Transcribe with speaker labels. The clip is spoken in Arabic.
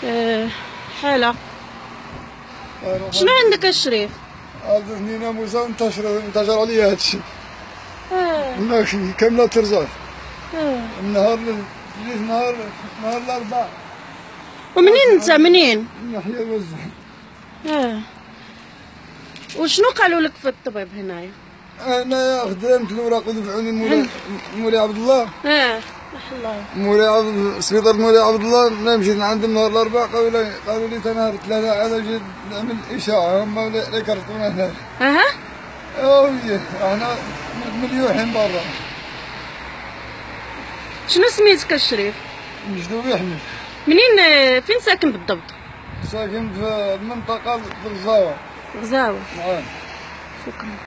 Speaker 1: حالة. شنو عندك الشريف؟
Speaker 2: هذا سنينة موسى انتشر عليا هذا الشيء. كاملة ترزاق. النهار نهار الأربعاء.
Speaker 1: ومنين انت منين؟
Speaker 2: من ناحية الوزن.
Speaker 1: وشنو قالوا لك في الطبيب هنايا؟
Speaker 2: أنا خدمت الأوراق ودفعوني مولاي عبد الله.
Speaker 1: الله.
Speaker 2: مولاي سبيطار مولاي عبد الله. أنا مشيت عندهم نهار الأربعاء قالوا لي نهار الثلاثاء أنا جيت نعمل إشاعة هم اللي كرتونا هنا. أوه احنا مليوحين برا.
Speaker 1: شنو سميتك الشريف؟
Speaker 2: مجدوبي أحمد.
Speaker 1: منين فين ساكن بالضبط؟
Speaker 2: ساكن في منطقة غزاوة.
Speaker 1: غزاوة.
Speaker 2: نعم.
Speaker 1: شكرا.